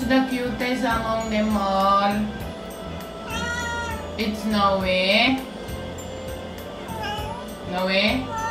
the cutest among them all? It's Noe. Noe?